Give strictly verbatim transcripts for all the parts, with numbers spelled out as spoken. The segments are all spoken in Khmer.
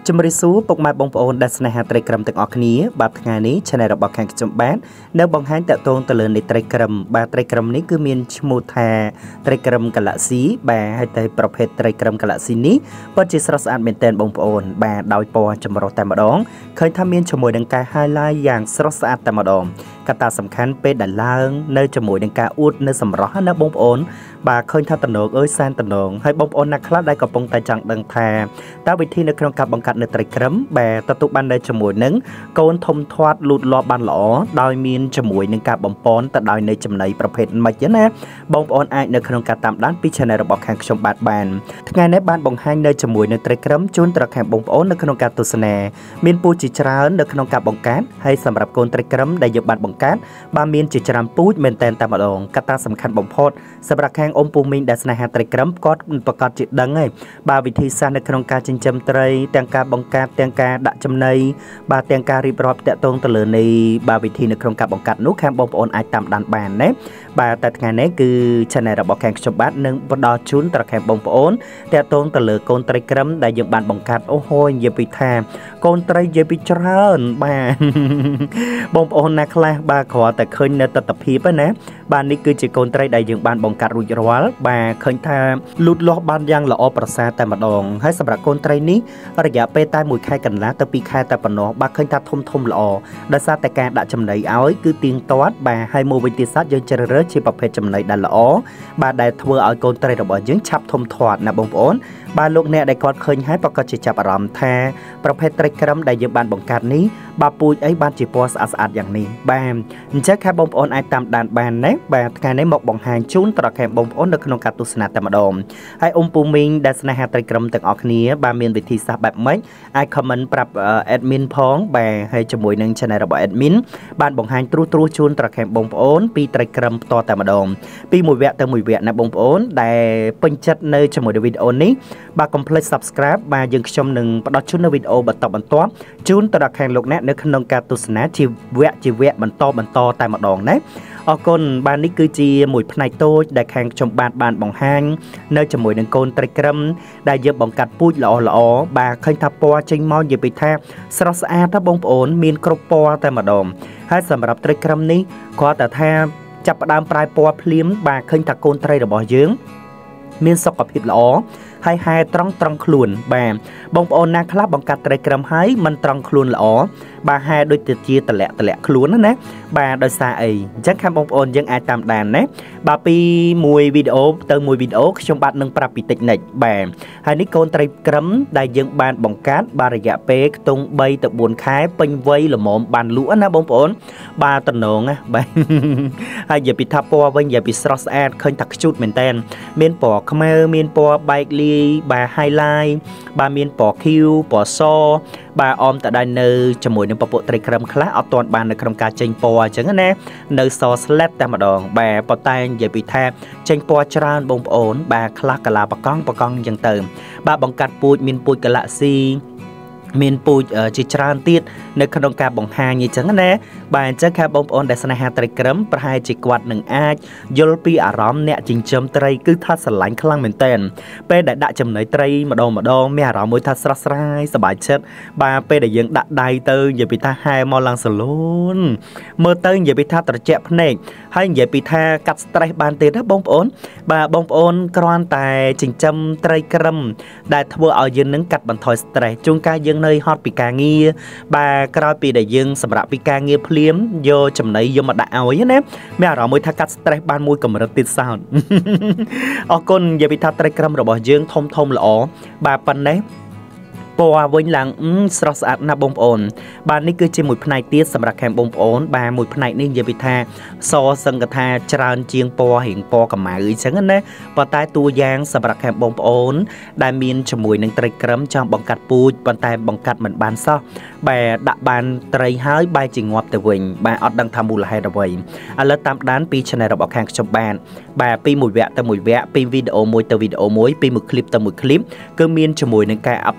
ជំរាបសួរពុកម៉ែបងប្អូនដែលស្នេហាត្រីក្រឹមទាំងអស់គ្នាបាទថ្ងៃនេះ channel របស់ខាងខ្ញុំបាទនៅបង្ហាញតកតងទៅលើនៃត្រីក្រឹមបាទត្រីក្រឹមនេះគឺមានឈ្មោះថាត្រីក្រឹម Galaxy បាទហើយតែប្រភេទត្រីក្រឹម Galaxy នេះពិតជាស្រស់ស្អាតមែនទែនបងប្អូនបាទដោយពណ៌ចម្រុះតែម្ដងឃើញថាមានជាមួយនឹងការ highlight យ៉ាងស្រស់ស្អាតតែម្ដងកត្តាសំខាន់ពេលដែលឡើងនៅជាមួយនឹងការអួតនៅសម្រស់ណាបងប្អូនបាទឃើញថាតំណងអើយសែនតំណងហើយបងប្អូនណាខ្លះដែលកំពុងតែចង់ដឹងថាតើវិធីនៅក្នុងការបង្កាត់នៅត្រីក្រឹមបាទទទួលបាននៅជាមួយនឹងកូនធំធាត់លូតលាស់បានល្អដោយមានជាមួយនឹងការបំពន់ទៅដោយនៅចំណីប្រភេទមិនទេណាបងប្អូនអាចនៅក្នុងការតាមដានពី channel របស់ខាងខ្ញុំបាទបានថ្ងៃនេះបានបង្ហាញនៅជាមួយនឹងត្រីក្រឹមជូនត្រខាំបងប្អូននៅក្នុងការទស្សនាមានពូជជាច្រើននៅក្នុងការបង្កាត់ហើយសម្រាប់កូនត្រីក្រឹមដែលយើងបានបង្កាត់បាទមានជាច្រើនពូជមែនតែនតែម្ដងកត្តាសំខាន់បំផុតសម្រាប់ខាងអ៊ំពូមីងដែលស្នេហាត្រីក្រឹមគាត់ប្រកាសជាដឹងហើយបាទវិធីសាស្ត្រនៅក្នុងការចិញ្ចឹមត្រីទាំងការបង្កាត់ទាំងការដាក់ចំណីបាទទាំងការរៀបរាប់តាក់ទងទៅលើនៃបាទវិធីនៅក្នុងការបង្កាត់នោះខាងបងប្អូនអាចតាមដានបានណាបាទតែថ្ងៃនេះគឺ channel របស់ខាងខ្ញុំបាទនឹងផ្ដល់ជូនត្រខាំបងប្អូនតាក់ទងទៅលើកូនត្រីក្រឹមដែលយើងបានបង្កាត់អូហូយនិយាយពីថាកូនត្រីនិយាយពីច្រើនបាទបងប្អូនណាខ្លះបាទគ្រាន់តែឃើញនៅទស្សនវិជ្ជាណាបាទនេះគឺជាកូនត្រីដែលយើងបានបង្កាត់រួចរាល់បាទឃើញថាលូតលាស់បានយ៉ាងល្អប្រសើរតែម្ដងហើយសម្រាប់កូនត្រីនេះរយៈពេលតែមួយខែកន្លះទៅពីរខែតែប៉ុណ្ណោះបាទឃើញថាធំធំល្អដោយសារតែការដាក់ចំណីឲ្យគឺទៀងទាត់បាទហើយមួយវិធីសាស្ត្រយើងជ្រើសរើសជាប្រភេទចំណីដែលល្អបាទដែលធ្វើឲ្យកូនត្រីរបស់យើងឆាប់ធំធាត់ណាបងប្អូនបាទលោកអ្នកដែលគាត់ឃើញហើយប្រកាសជាចាប់អារម្មណ៍ថាប្រភេទត្រីក្រឹមដែលយើងបានបង្កើតនេះបាទពូជអីបានជាពណ៌ស្អាតស្អាតយ៉ាងនេះបាទអញ្ចឹងខាងបងប្អូនអាចតាមដានបានណាបាទថ្ងៃនេះមកបង្ហាញជូនត្រខាំបងប្អូននៅក្នុងការទស្សនាតែម្ដងហើយអ៊ំពូមីងដែលស្នេហាត្រីក្រឹមទាំងអស់គ្នាបាទមានវិធីសាស្ត្របែបម៉េចអាច comment ប្រាប់ admin ផងបាទហើយជាមួយនឹង channel របស់ admin បានបង្ហាញត្រួសត្រាសជូនត្រខាំបងប្អូនពីត្រីក្រឹមផ្ទាល់តែម្ដងពីមួយវគ្គទៅមួយវគ្គណាបងប្អូនដែលពេញចិត្តនៅជាមួយនឹងវីដេអូនេះបាទកុំភ្លេច subscribe បាទយើងខ្ញុំនឹងផ្ដល់ជូននៅវីដេអូបន្តបន្ទាប់ជូនទៅដល់ខាងលោកអ្នកនៅក្នុងការទស្សនាជាវគ្គជាវគ្គបន្តបន្តតែម្ដងណាអរគុណបាទនេះគឺជាមួយផ្នែកតូចដែលខាងខ្ញុំបាទបានបង្ហាញនៅជាមួយនឹងកូនត្រីក្រឹមដែលយើងបង្កាត់ពូជល្អល្អបាទឃើញថាពណ៌ចេញមកនិយាយពីថាស្រស់ស្អាតណាបងប្អូនមានគ្រប់ពណ៌តែម្ដងហើយសម្រាប់ត្រីក្រឹមនេះគាត់តែថាចាប់ផ្ដើមប្រែពណ៌ភ្លាមបាទឃើញថាកូនត្រីរបស់យើងមានសុខភាពល្អហើយហែត្រង់ត្រង់ខ្លួនបាទបងប្អូនណាខ្លះបង្កាត់ត្រីក្រឹមហើយមិនត្រង់ខ្លួនល្អបាទហែដូចទៅជាតម្លាក់តម្លាក់ខ្លួនណាបាទដោយសារអីអញ្ចឹងខាងបងប្អូនយើងអាចតាមដានណាបាទពីមួយវីដេអូទៅមួយវីដេអូខ្ញុំបាទនឹងប្រាប់ពីតិចនិចបាទហើយនេះកូនត្រីក្រឹមដែលយើងបានបង្កាត់បាទរយៈពេលខ្ទង់បីទៅបួនខែពេញវ័យល្មមបានលក់ណាបងប្អូនបាទតំណងណាបាទហើយនិយាយពីថាពណ៌វិញនិយាយពីស្រស់ស្អាតឃើញថាខ្ជូតមែនតើមានពណ៌ខ្មៅមានពណ៌បែកលាយបាទ highlight បាទមានពណ៌ខៀវពណ៌សបាទអមតដែរនៅជាមួយនឹងពពួកត្រីក្រឹមខ្លះអត់ទាន់បាននៅក្នុងការចេញពណ៌អញ្ចឹងណានៅសស្លេតតែម្ដងបាទប៉ុន្តែនិយាយពីថាចេញពណ៌ច្រើនបងប្អូនបាទខ្លះកាឡាបកង់បកង់អញ្ចឹងទៅបាទបង្កាត់ពូជមានពូជ Galaxyមានពូជជាច្រើនទៀតនៅក្នុងការបង្ហាញអញ្ចឹងណាបាទអញ្ចឹងខាងបងប្អូនដែលស្នេហាត្រីក្រឹមប្រហែលជាគាត់នឹងអាចយល់ពីអារម្មណ៍អ្នកចិញ្ចឹមត្រីគឺថាស្រឡាញ់ខ្លាំងមែនតើពេលដែលដាក់ចំណីត្រីម្ដងម្ដងមានអារម្មណ៍មួយថាស្រស់ស្រាយសប្បាយចិត្តបាទពេលដែលយើងដាក់ដៃទៅនិយាយពីថាហែមកឡើងសលូនមើលទៅនិយាយពីថាត្រជាក់ភ្នែកហើយនិយាយពីថាកាត់ stress បានទៀតណាបងប្អូនបាទបងប្អូនគ្រាន់តែចិញ្ចឹមត្រីក្រឹមដែលធ្វើឲ្យយើងនឹងកាត់បន្ថយ stress ជួនកាលយើងនៅហត់ពីការងារបាទក្រោយពីដែលយើងសម្រាប់ពីការងារភ្លាមយកចំណីយកមកដាក់ឲ្យណាមានអារម្មណ៍មួយថាកាត់ stress បានមួយកម្រិតទៀតសោតអរគុណនិយាយពីថាត្រីក្រឹមរបស់យើងធំធំល្អបាទប៉ុណ្ណេះពណ៌វិញឡើងស្រស់ស្អាតណាស់បងប្អូនបាទនេះគឺជាមួយផ្នែកទៀតសម្រាប់ខាងបងប្អូនបាទមួយផ្នែកនេះនិយាយពីថាសសង្កថាច្រើនជាងពណ៌រៀងពណ៌កម្ៅអញ្ចឹងណាប៉ុន្តែតួយ៉ាងសម្រាប់ខាងបងប្អូនដែលមានជាមួយនឹងត្រីក្រឹមចង់បង្កាត់ពូជប៉ុន្តែបង្កាត់មិនបានសោះបាទដាក់បានត្រីហើយបែរជាងាប់ទៅវិញបាទអត់ដឹងថាមូលហេតុអ្វីឥឡូវតាមដានពី channel របស់ខាងខ្ញុំបានបាទពីមួយវគ្គទៅមួយវគ្គពីវីដេអូមួយទៅវីដេអូមួយពីមួយ clip ទៅមួយ clip គឺមានជាមួយនឹងការ upload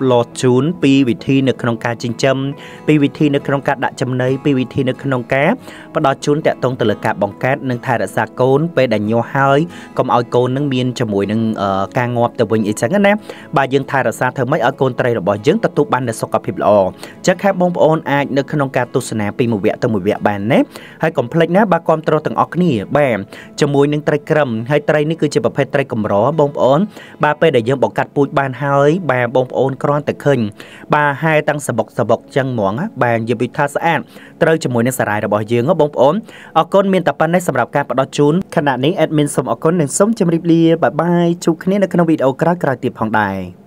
นปีวิธีในขนมการจิงจำปีวิธีในขนมการดัจำเนยปีวิธีในขนมการประดอจูนแต่ตรงตะลึกกะบองแก๊สหนึ่งถ่ายรักษาโกนไปดันโยหายก็เอาโกนนึ่งเมียนจมูกหนึ่งการงอบแต่วันอีจังกันนะบายังถ่ายรักษาเธอไม่เอาโกนไตรระบยังตะตุบันในสกปรกหล่อจะแค่บองปอนอาในขนมการตุสนาปีมือเวะตัวมือเวะบานนะให้กลมเพลงนะบากรมตรอตังออกนี่แบมจมูกหนึ่งไตรกรัมให้ไตรนี่คือจะประเภทไตรกลมร้อบองปอนบาไปได้ยังบอกกัดปูดบานหายบาบองปอนกรอนแต่ขึ้นบาให้ตั้งสะบกสะบกจังหมวงบาอย่าไปท่าสะอาดไตรจมูกในสลายระบยังก็บองปอนออกก้นเมียนตะปันในสำหรับการประดอจูนขณะนี้แอดมินสมออกก้นหนึ่งส้มจำริบเลียบายบายชุกนี้ในขนมวิดีโอกราฟกราติบของใด